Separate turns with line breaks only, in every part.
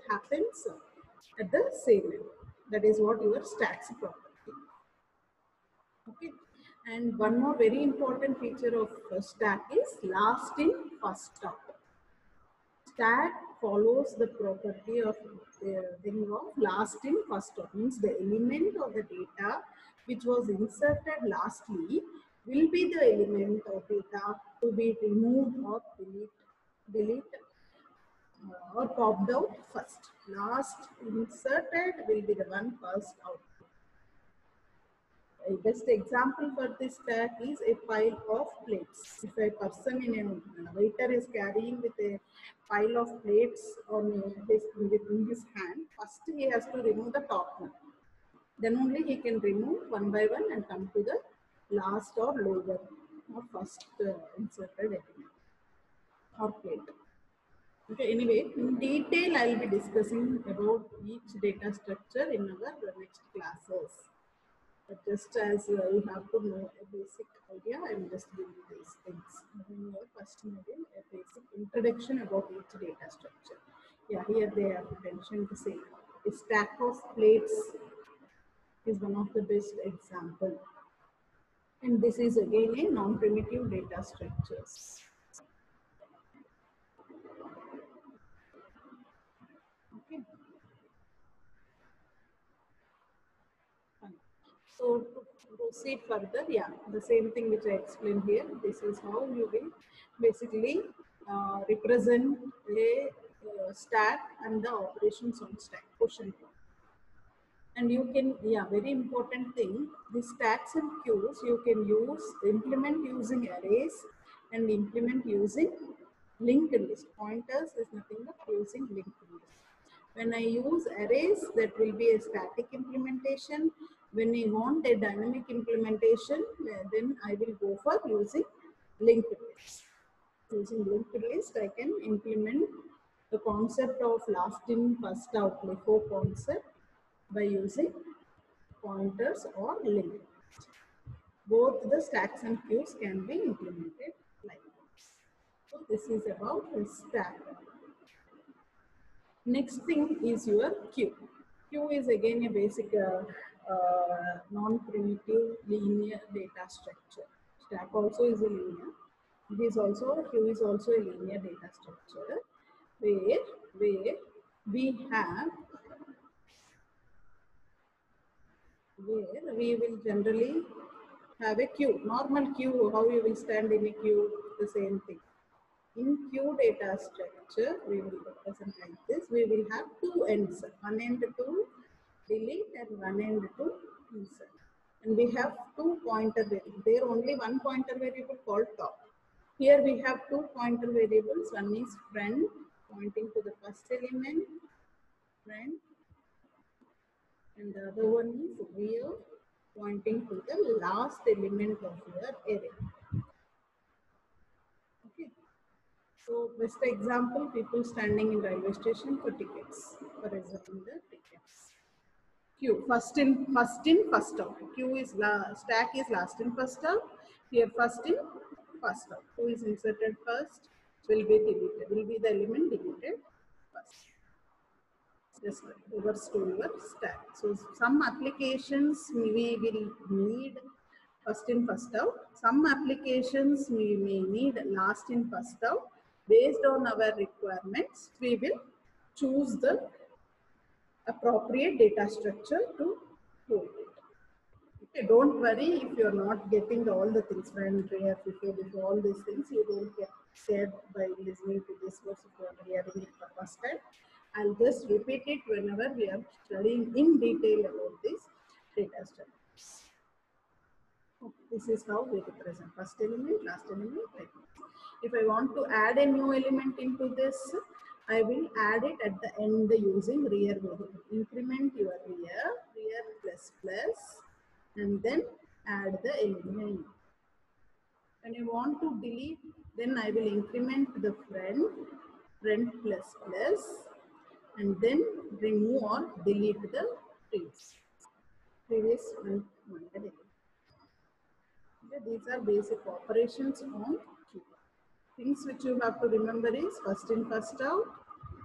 happens at the same end. That is what your stacks property. Okay. And one more very important feature of stack is last in, first out. Stack follows the property of thing of last in, first out. Means the element of the data which was inserted lastly will be the element of data to be removed or delete or popped out first. Last inserted will be the one first out. A best example for this stack is a pile of plates. If a person in a waiter is carrying with a pile of plates within his hand, first he has to remove the top one. Then only he can remove one by one and come to the last or lower or first inserted element or plate. Okay, anyway, in detail I will be discussing about each data structure in our next classes. But just as you have to know a basic idea, I am just giving these things. In your first module, a basic introduction about each data structure. Yeah, here they have mentioned the same. A stack of plates is one of the best example. And this is again a non-primitive data structures. Okay. Fine. So to proceed further, yeah, the same thing which I explained here. This is how you will basically represent a stack and the operations on stack quotient. And you can, yeah, very important thing, the stacks and queues you can implement using arrays and implement using linked list. Pointers is nothing but using linked list. When I use arrays, that will be a static implementation. When I want a dynamic implementation, then I will go for using linked list. Using linked list, I can implement the concept of last in, first out, LIFO concept by using pointers or linked list. Both the stacks and queues can be implemented like this. So this is about the stack. Next thing is your queue. Queue is again a basic non-primitive linear data structure. Stack also is a linear. Queue is also a linear data structure where we will generally have a queue. Normal queue, how you will stand in a queue, the same thing. In queue data structure, we will represent like this. We will have two ends, one end to delete and one end to insert. And we have two pointer variables. There only one pointer variable called top. Here we have two pointer variables. One is friend, pointing to the first element, friend, and the other one is real, pointing to the last element of your array. Okay. So best example, people standing in railway station for tickets. For example, the tickets. Queue, first in, first out. Queue is stack is last in, first out. Here first in, first out. Who is inserted first will be deleted. Will be the element deleted first. Just reverse to your stack. So some applications we will need first in, first out. Some applications we may need last in, first out. Based on our requirements, we will choose the appropriate data structure to hold it. Okay, don't worry if you're not getting all the things, friend, rear, before all these things, you don't get scared by listening to this course if you are hearing it for the first time. I'll just repeat it whenever we are studying in detail about this data structures. Okay, this is how we represent first element, last element, like this. If I want to add a new element into this, I will add it at the end using rear variable. Increment your rear plus plus, and then add the element. When I want to delete, then I will increment the friend plus plus, and then remove or delete the previous one. Okay, these are basic operations on queue. Things which you have to remember is first in, first out,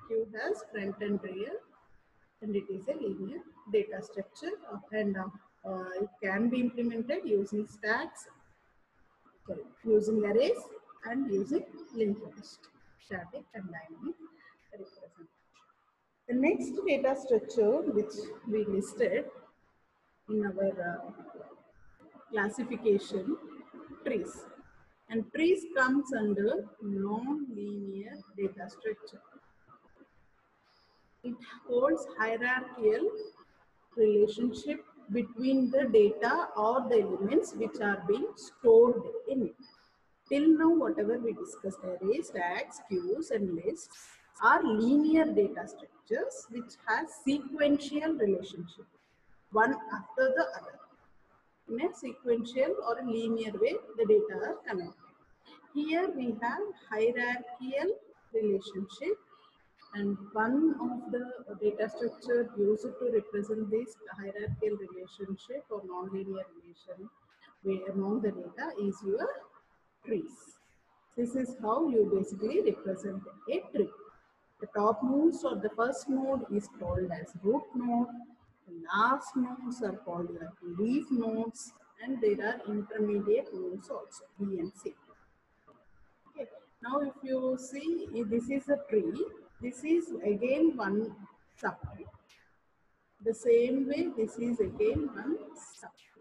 Q has front and rear, and it is a linear data structure, and it can be implemented using stacks, using arrays, and using linked list, static and dynamic representation. The next data structure which we listed in our classification, trees. And trees comes under non-linear data structure. It holds hierarchical relationship between the data or the elements which are being stored in it. Till now, whatever we discussed, arrays, stacks, queues, and lists are linear data structures which has sequential relationship, one after the other. In a sequential or a linear way, the data are connected. Here we have hierarchical relationship, and one of the data structure used to represent this hierarchical relationship or nonlinear relation among the data is your trees. This is how you basically represent a tree. The topmost or the first node is called as root node. The last nodes are called like leaf nodes, and there are intermediate nodes also, B and C. Okay. Now, if you see, this is a tree. This is again one subtree. The same way, this is again one subtree.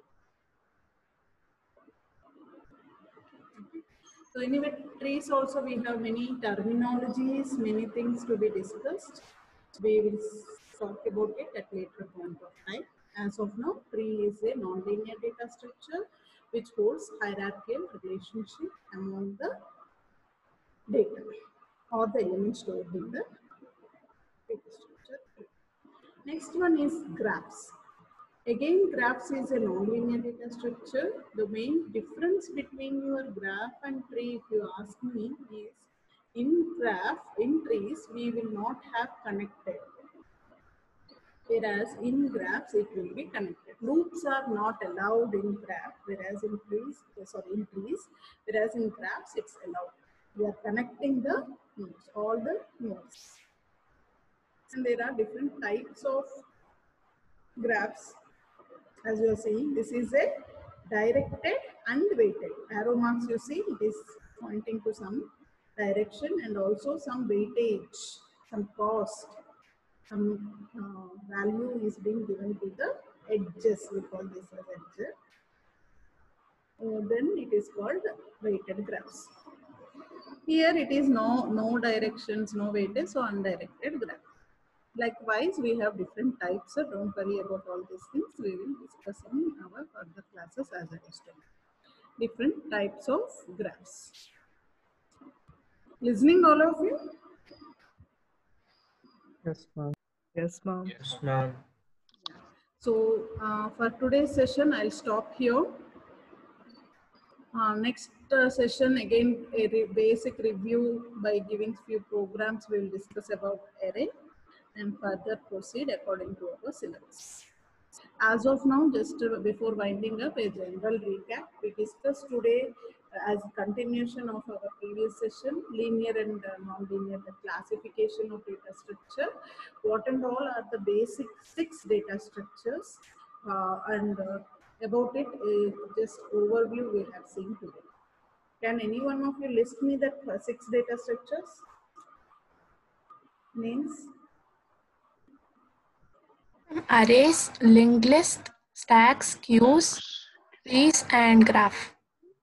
So anyway, trees also we have many terminologies, many things to be discussed. We will talk about it at later point of time. As of now, tree is a nonlinear data structure which holds hierarchical relationship among the data or the elements stored in the data structure. Next one is graphs. Again, graphs is a nonlinear data structure. The main difference between your graph and tree, if you ask me, is in graph, in trees, we will not have connected. Whereas in graphs, it will be connected. Loops are not allowed in graph, whereas in trees, whereas in graphs, it's allowed. We are connecting the nodes, all the nodes. And there are different types of graphs. As you are seeing, this is a directed and weighted. Arrow marks you see, it is pointing to some direction and also some weightage, some cost, some value is being given to the edges. We call this as edges. Then it is called weighted graphs. Here it is no directions, no weightage, so undirected graph. Likewise, we have different types. So don't worry about all these things. We will discuss in our further classes as I was telling. Different types of graphs. Listening, all of you?
Yes, ma'am. Yes, ma'am.
Yes, ma'am.
So for today's session, I'll stop here. Next session, again, a basic review by giving few programs. We will discuss about array and further proceed according to our syllabus. As of now, just before winding up, a general recap. We discussed today as a continuation of our previous session, linear and non-linear, the classification of data structure. What and all are the basic 6 data structures, and about it, just overview we have seen today. Can any one of you list me that 6 data structures? Names?
Arrays, linked list, stacks, queues, trees, and graph.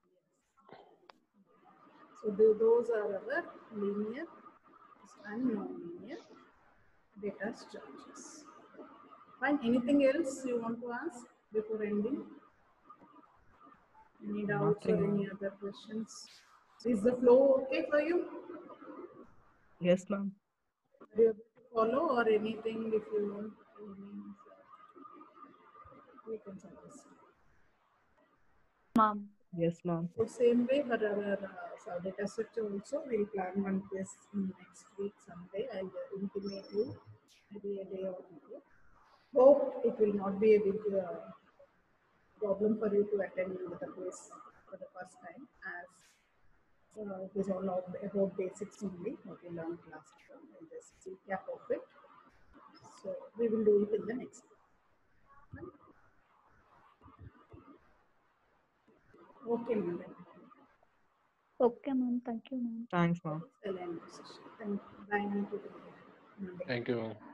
So those are our linear and non-linear data structures. Fine. Anything else you want to ask before ending? Any doubts or any other questions? Is the flow okay for you?
Yes, ma'am.
Are you able to follow or anything if you want? We can suggest.
Ma'am. Yes, ma'am.
So same way for our data structure also, we'll plan one test in next week someday. I'll intimate you maybe a day or two. Hope it will not be a big problem for you to attend the quiz for the first time, as It is all about basics only, what we learned last year. I'll just recap of it. So we will do it in the next one. Okay, madam.
Okay, ma'am. Thank you, ma'am.
Thanks, ma'am.
Thank you. Bye.
Thank you.